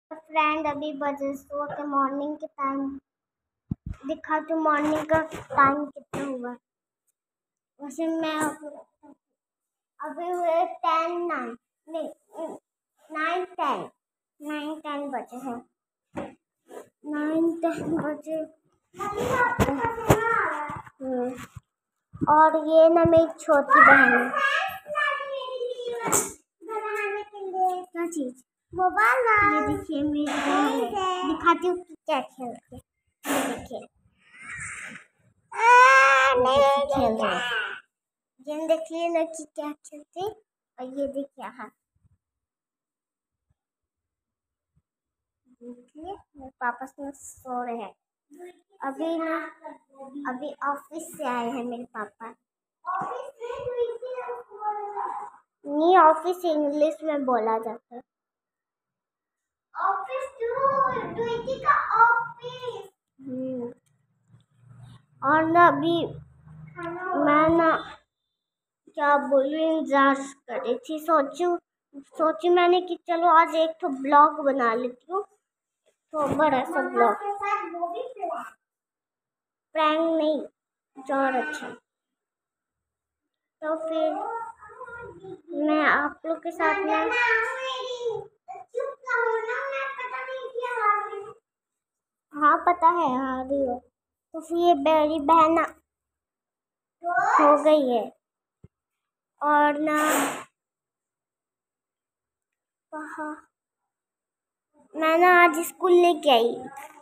Friend अभी बजे सो के मॉर्निंग के टाइम दिखा तो मॉर्निंग का टाइम कितना हुआ। वैसे मैं अभी हुए 10 9 नहीं 9 10 9 10 बजे हैं। 9 10 बजे। और ये ना मेरी छोटी बहन है। क्या चीज ये देखिए मेरी बहन है। दिखाती हूँ कि क्या खेलती है। ये देखिए खेल रही है। ये देखिए ना कि क्या खेलती। और ये देखिए हाँ देखिए मेरे पापा से सो रहे हैं। अभी ना अभी ऑफिस से आए हैं मेरे पापा। नहीं ऑफिस इंग्लिश में बोला जाता है। ऑफिस का ऑफिस। और ना अभी मैं ना क्या बोलूं इंतजार कर रही थी। सोची मैंने कि चलो आज एक तो ब्लॉग बना लेती हूँ। तो बड़ा सा ब्लॉग प्रैंक नहीं जो और अच्छा। तो फिर मैं आप लोग के साथ में हाँ पता है हाँ रही हो। तो फिर ये मेरी बहन हो गई है। और ना हाँ मैं ना आज स्कूल लेके आई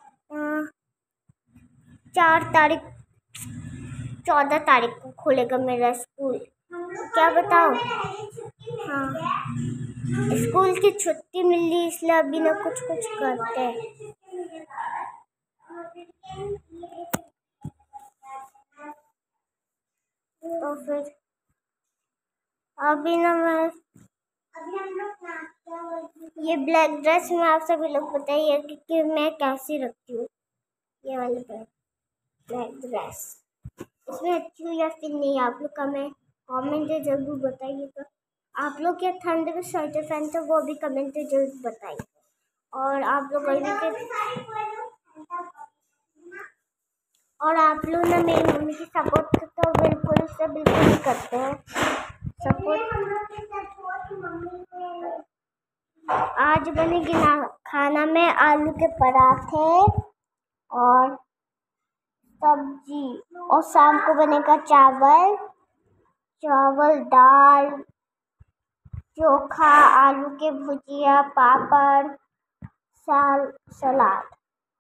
4 तारीख 14 तारीख को खुलेगा मेरा स्कूल। क्या बताओ। हाँ स्कूल की छुट्टी मिली इसलिए अभी ना कुछ कुछ करते हैं। तो फिर अभी ना मैं ये ब्लैक ड्रेस में आप सभी लोग बताइए कि मैं कैसी रखती हूँ। ये वाली ब्लैक ड्रेस इसमें अच्छी हुई या फिर नहीं आप लोग कमेंट में जरूर बताइएगा। आप लोग क्या ठंड में स्वेटर पहनते हो वो भी कमेंट में जरूर बताइए। और आप लोग और आप लोग ना मेरी मम्मी की सपोर्ट तो बिल्कुल से बिल्कुल नहीं करते हैं सपोर्ट। आज बनेगी ना खाना में आलू के पराठे और सब्जी। और शाम को बनेगा चावल दाल चोखा आलू के भुजिया पापड़ सलाद।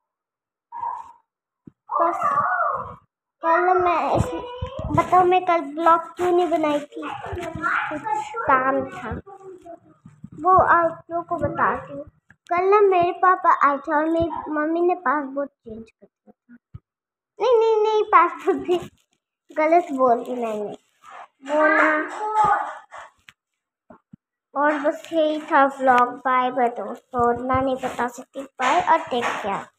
बस कल बताओ मैं कल ब्लॉग क्यों नहीं बनाई थी। कुछ काम था वो आप लोगों को बताती हूँ। कल ना मेरे पापा आए थे और मेरी मम्मी ने पासपोर्ट चेंज कर दिया था। नहीं पासपोर्ट भी गलत बोल दी मैंने वो ना। और बस यही था व्लॉग। बाय बाय दोस्तों। ना नहीं बता सकती बाय और टेक केयर।